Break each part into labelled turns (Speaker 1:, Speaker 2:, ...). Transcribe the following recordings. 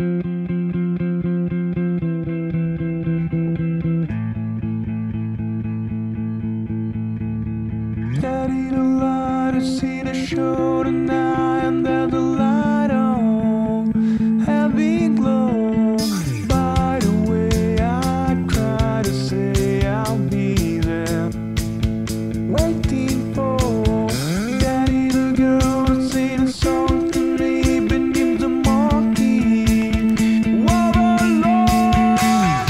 Speaker 1: Steady the light to see the show tonight, and there's a light on, heavy glow. By the way, I try to say I'll be there, waiting for Daddy the girl to sing a song to me beneath the marquee. What a love!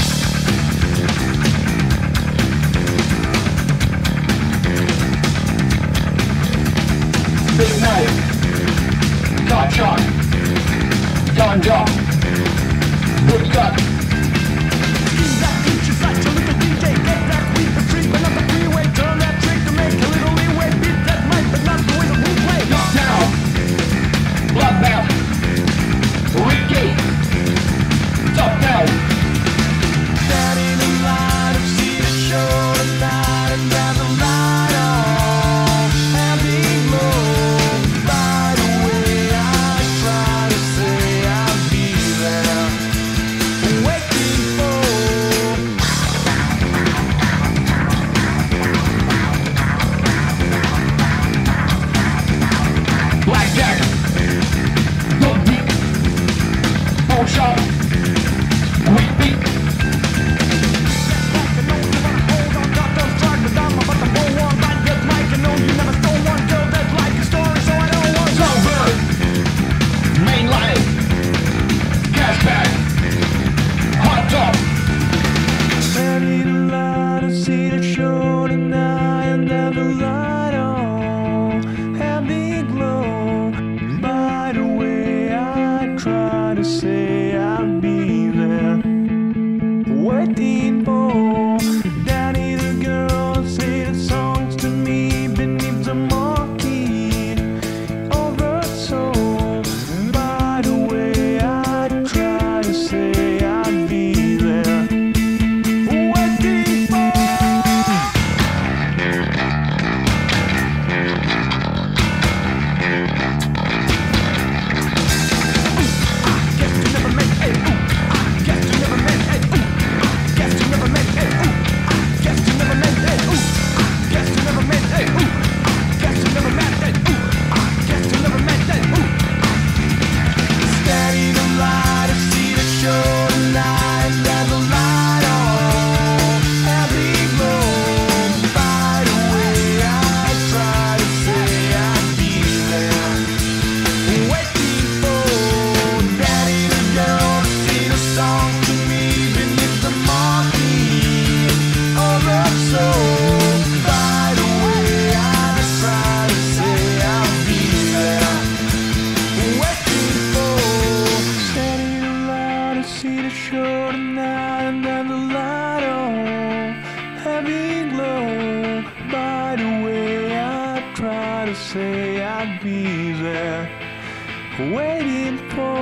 Speaker 2: Big night, got shot, Don Job, Woodstock.
Speaker 3: Use that future sight to look at DJ, get that weed for free, but not the freeway. Turn that trick to make a little leeway. Beat that mic, but not the way that we play.
Speaker 2: Knockdown, Bloodbath, Rick Gate, Top Down.
Speaker 1: Daddy the light to see the show tonight, and there's a light on, heavy glow. By the way, I try to say I'll be there, waiting for
Speaker 2: Blackjack, Gold Beak, Full Shot, Weak Beat.
Speaker 3: Like I know you wanna hold on, got those drugs, but I'm about to blow on. Bad good mic, I know you never stole one. Girl, that's like a story, so I don't want
Speaker 2: Songbird, Mainline, Cashback, Hot Top.
Speaker 1: Steady the light to see the show tonight, and there's a light on, heavy glow. By the way, I try to say I'll be there, waiting for Daddy the girl to say the songs to me beneath the marquee of her soul. By the way, I try to say I'll be there, waiting for.
Speaker 3: Guess you never meant it, ooh. I guess you never meant it, ooh. I guess you never meant it, ooh. I guess you never meant it, ooh. I guess you never meant it, ooh. I guess you never meant it, ooh. I guess you never meant it, ooh.
Speaker 1: Steady the light to see the show tonight, there's a light on, heavy glow. By the way, I try to say I'll be there, waiting for Daddy the girl to see the song to me beneath the marquee of her soul. By the way, I try to say I'll be there, waiting for. Steady the light to see the show tonight, and then the light on, heavy glow. By the way, I try to say I'll be there, waiting for.